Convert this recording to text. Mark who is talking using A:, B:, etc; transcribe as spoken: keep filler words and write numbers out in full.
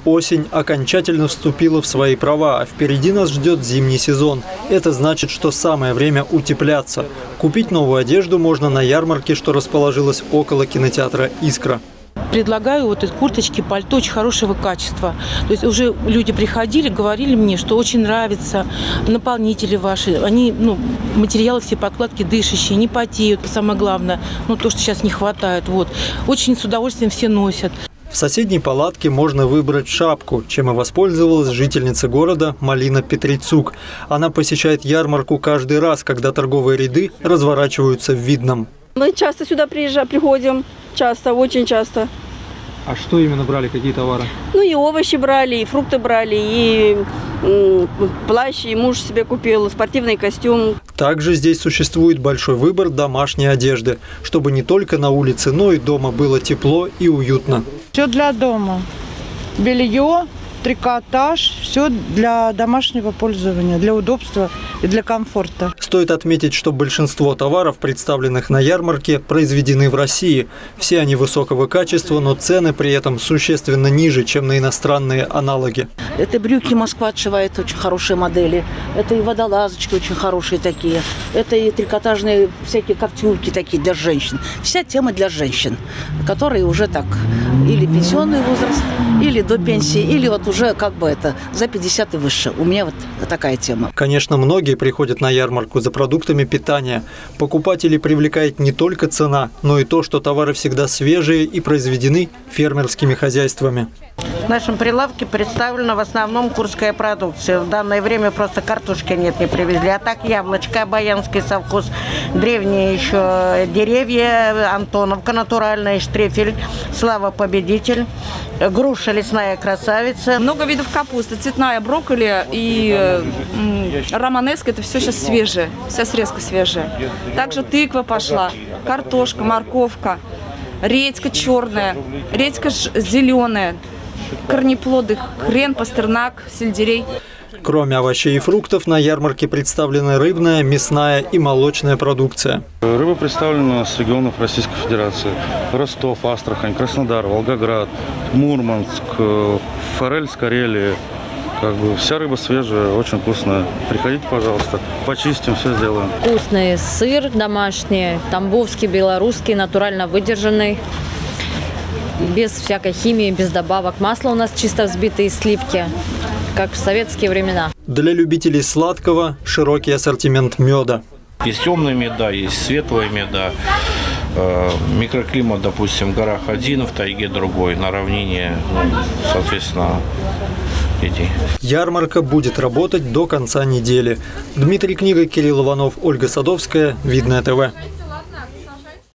A: Осень окончательно вступила в свои права, а впереди нас ждет зимний сезон. Это значит, что самое время утепляться. Купить новую одежду можно на ярмарке, что расположилась около кинотеатра «Искра».
B: Предлагаю вот эти курточки, пальто очень хорошего качества. То есть уже люди приходили, говорили мне, что очень нравятся наполнители ваши. Они, ну, материалы все, подкладки дышащие, не потеют, самое главное. Ну, то, что сейчас не хватает. Вот. Очень с удовольствием все носят.
A: В соседней палатке можно выбрать шапку, чем и воспользовалась жительница города Малина Петрицук. Она посещает ярмарку каждый раз, когда торговые ряды разворачиваются в Видном.
C: Мы часто сюда приезжаем, приходим, часто, очень часто.
A: А что именно брали, какие товары?
C: Ну и овощи брали, и фрукты брали, и м, плащ, и муж себе купил, спортивный костюм.
A: Также здесь существует большой выбор домашней одежды, чтобы не только на улице, но и дома было тепло и уютно.
D: Все для дома. Белье, трикотаж, все для домашнего пользования, для удобства и для комфорта.
A: Стоит отметить, что большинство товаров, представленных на ярмарке, произведены в России. Все они высокого качества, но цены при этом существенно ниже, чем на иностранные аналоги.
E: Это брюки Москва отшивает, очень хорошие модели. Это и водолазочки очень хорошие такие. Это и трикотажные всякие ковтюльки такие для женщин. Вся тема для женщин, которые уже так или пенсионный возраст, или до пенсии, или вот уже как бы это за пятьдесят и выше. У меня вот такая тема.
A: Конечно, многие приходят на ярмарку за продуктами питания. Покупателей привлекает не только цена, но и то, что товары всегда свежие и произведены фермерскими хозяйствами.
F: В нашем прилавке представлена в основном курская продукция. В данное время просто картошки нет, не привезли. А так яблочко, Баянский совхоз, древние еще деревья, Антоновка натуральная, Штрефель, Слава Победитель, груша лесная красавица.
G: Много видов капусты, цветная, брокколи и романеско. Это все сейчас свежее, вся срезка свежая. Также тыква пошла, картошка, морковка, редька черная, редька зеленая. Корнеплоды, хрен, пастернак, сельдерей.
A: Кроме овощей и фруктов, на ярмарке представлены рыбная, мясная и молочная продукция.
H: Рыба представлена с регионов Российской Федерации. Ростов, Астрахань, Краснодар, Волгоград, Мурманск, форель с Карелии. Как бы вся рыба свежая, очень вкусная. Приходите, пожалуйста, почистим, все сделаем.
I: Вкусный сыр домашний, тамбовский, белорусский, натурально выдержанный. Без всякой химии, без добавок. Масло у нас чисто взбитые сливки, как в советские времена.
A: Для любителей сладкого широкий ассортимент меда.
J: Есть темная меда, есть светлая меда. Микроклимат, допустим, в горах один, в тайге другой, на равнине, ну, соответственно, эти.
A: Ярмарка будет работать до конца недели. Дмитрий Книга, Кирилл Иванов, Ольга Садовская, Видное ТВ.